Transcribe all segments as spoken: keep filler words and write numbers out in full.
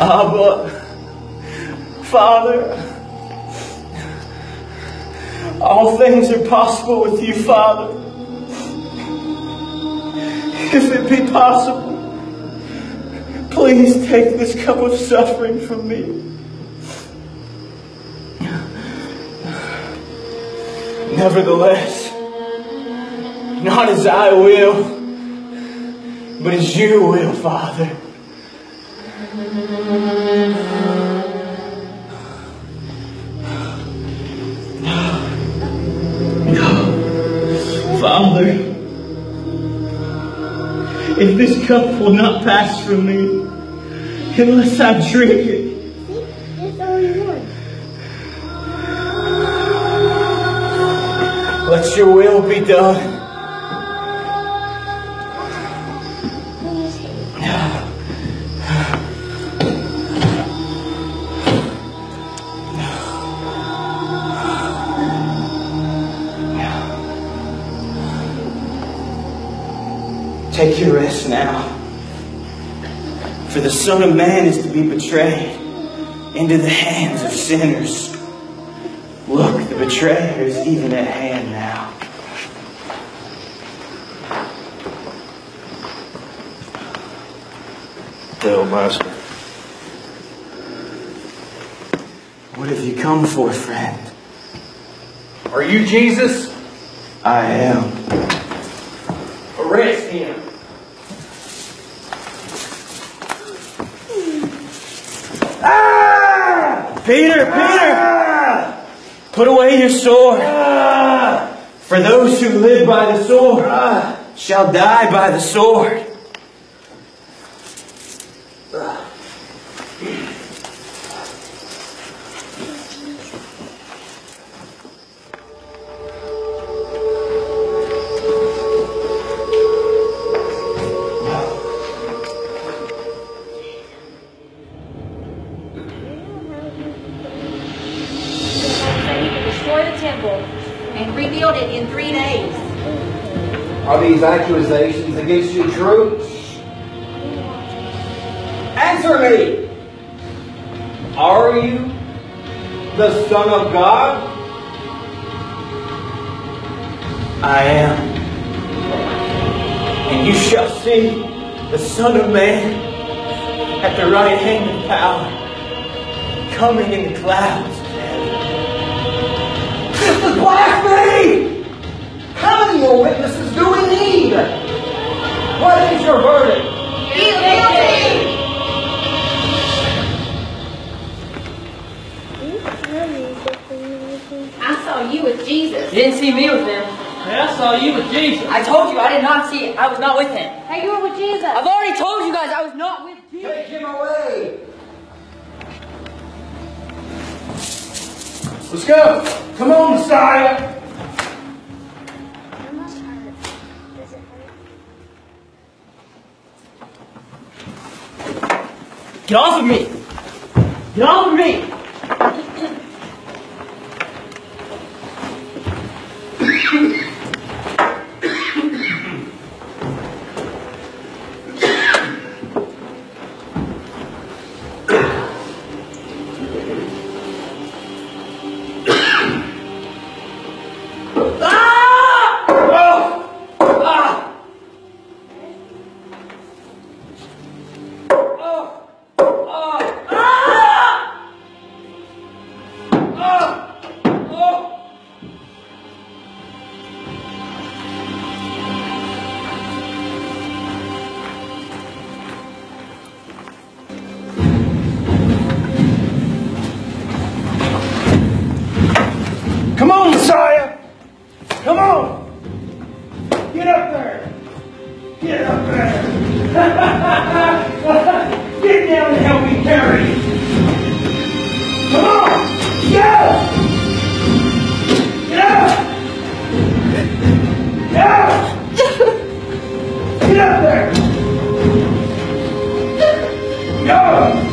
Abba, Father, all things are possible with you, Father. If it be possible, please take this cup of suffering from me. Nevertheless, not as I will, but as you will, Father. Father, if this cup will not pass from me unless I drink it, let your will be done. Take your rest now, for the Son of Man is to be betrayed into the hands of sinners. Look, the betrayer is even at hand now. Well, Master. What have you come for, friend? Are you Jesus? I am. Arrest him. Ah! Peter, Peter! Ah! Put away your sword. Ah! For those who live by the sword ah! shall die by the sword. Ah! Are these accusations against you true? Answer me! Are you the Son of God? I am. And you shall see the Son of Man at the right hand of power, coming in the clouds of heaven. This is blasphemy! How many more witnesses do we need? What is your verdict? Guilty! I saw you with Jesus. You didn't see me with him. Hey, I saw you with Jesus. I told you I did not see. I was not with him. Hey, you were with Jesus. I've already told you guys I was not with Jesus. Take him away! Let's go. Come on, Messiah. Get off of me! Get off of me! Come on, Messiah. Come on. Get up there. Get up there. Get down and help me carry it. Come on. Go. Get up. Get up. Get up there. Go.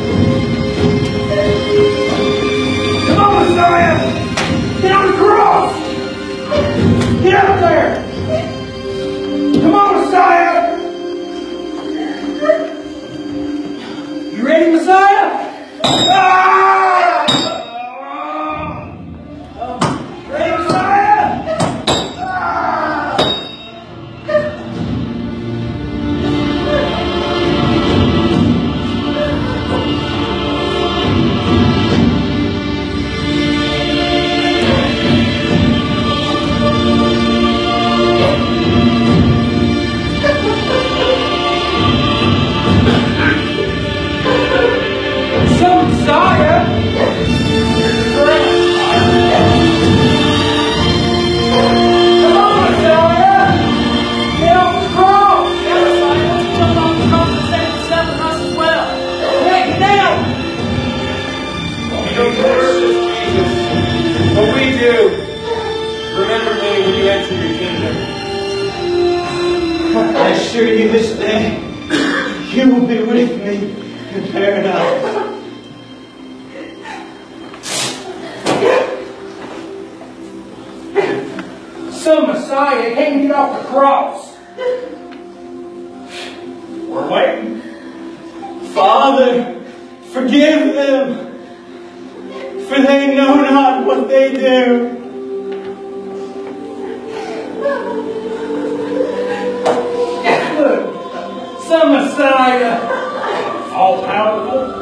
Come on, Messiah. Get on the cross! Get up there! Come on, Messiah! You ready, Messiah? I assure you this day, you will be with me in paradise. Some Messiah can't get off the cross. We're waiting. Father, forgive them, for they know not what they do. Some Messiah, all powerful.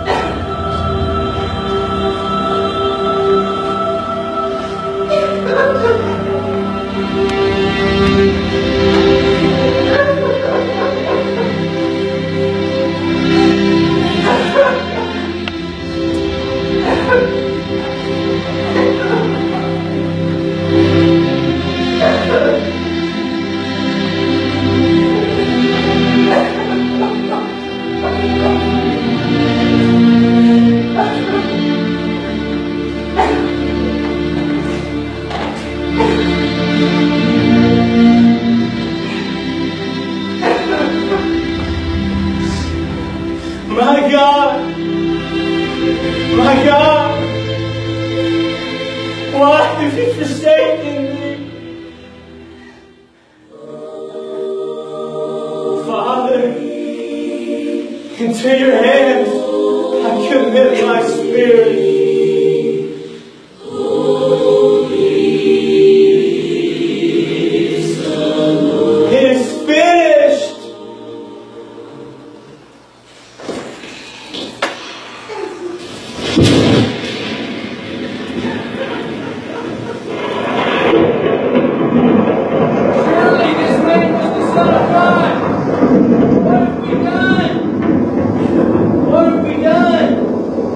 My God, my God, why have you forsaken me? Father, into your hands I commit my spirit. It is finished. Surely this man was the Son of God. What have we done? What have we done?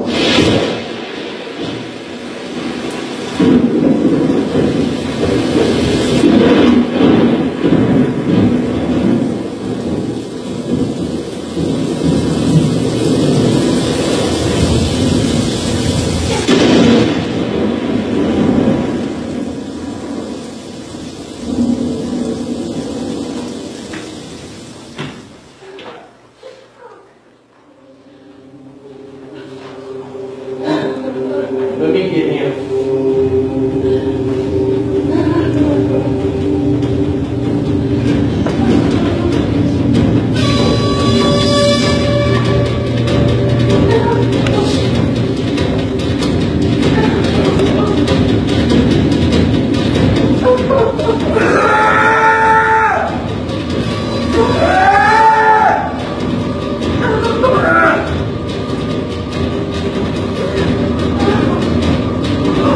Let me get him. Ah!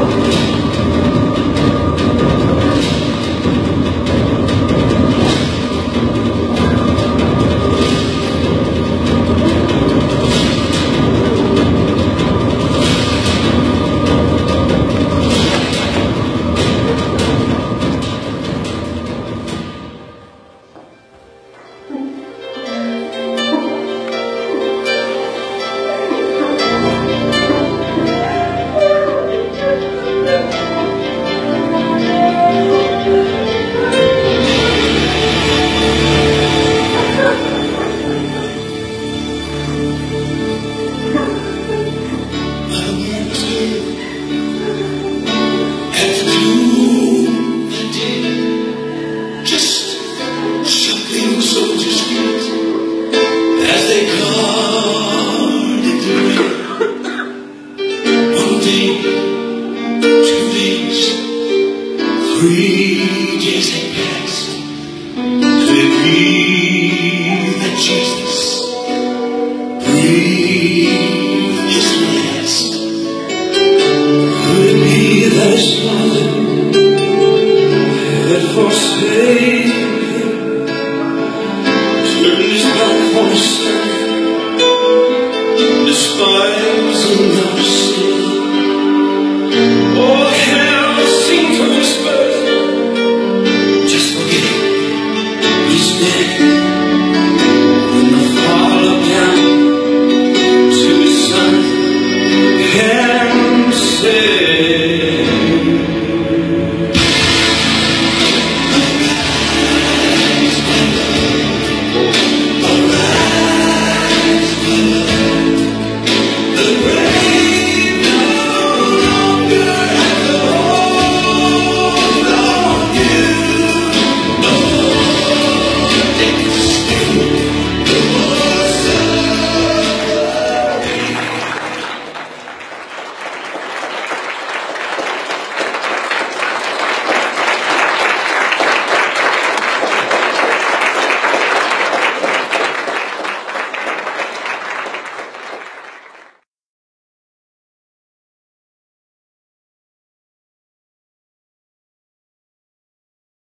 day, two days, three days had passed. Could it be that Jesus breathed his last? Could it be that his Father had forsaken